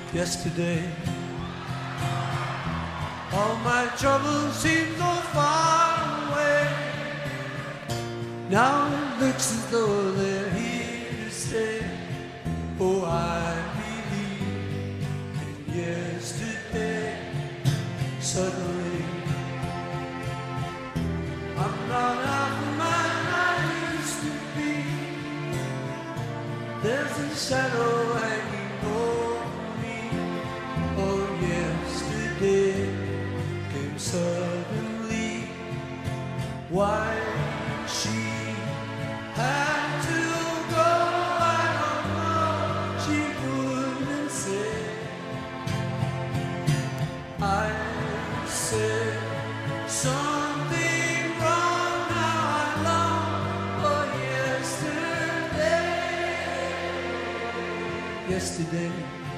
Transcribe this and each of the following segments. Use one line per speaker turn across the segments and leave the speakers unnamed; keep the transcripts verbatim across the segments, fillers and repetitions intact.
yesterday. All my troubles seem so far away. Now it looks as though they're here to stay. Oh, I believe in yesterday. Suddenly I'm not half the man I used to be. There's a shadow hanging over me. Oh, yesterday came suddenly. Why she had to go, I don't know. She wouldn't say. I said something wrong. Now I long for yesterday. Yesterday,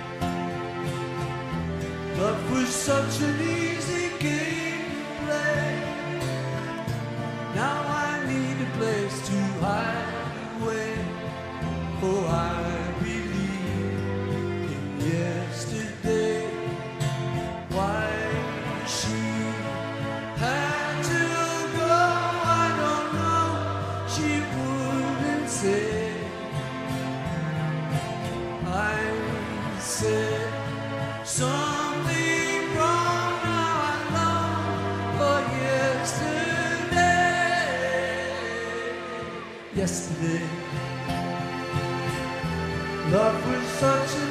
love was such an easy game to play. Now I need a place to hide away. Oh, I believe in yesterday. Why she had to go, I don't know. She wouldn't say. I said something wrong. Now I long for yesterday. Yesterday, love was such an